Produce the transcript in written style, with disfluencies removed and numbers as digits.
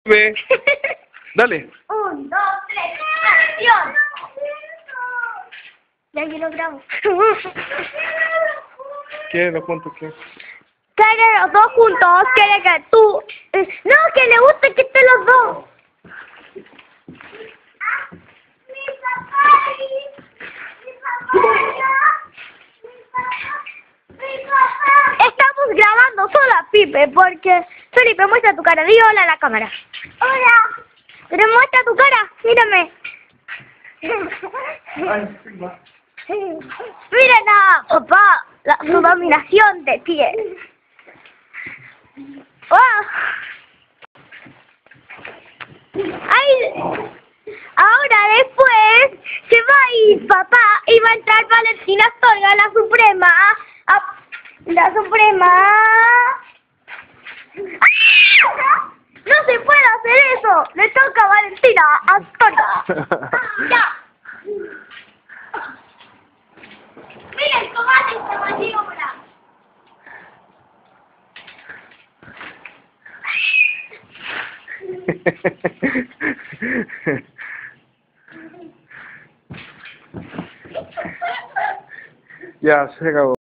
Pipe. Dale. 1, 2, 3, ¡acción! Ya yo lo grabo. ¿Qué? ¿Lo juntos qué? Quiere los dos juntos, quiere que tú... No, que le guste que estén los dos. Estamos grabando sola, Pipe, porque... Felipe, muestra tu cara, di hola a la cámara. Hola. Pero muestra tu cara, mírame. Miren a papá, su dominación de piel. ¡Oh! Ay, ahora después se va a ir papá y va a entrar Valentina Astorga, la Suprema. La Suprema. ¡Ah! No se puede hacer eso. Le toca a Valentina Astorga. Ya. Mira el tomate, se maniobra. Ya, se acabó.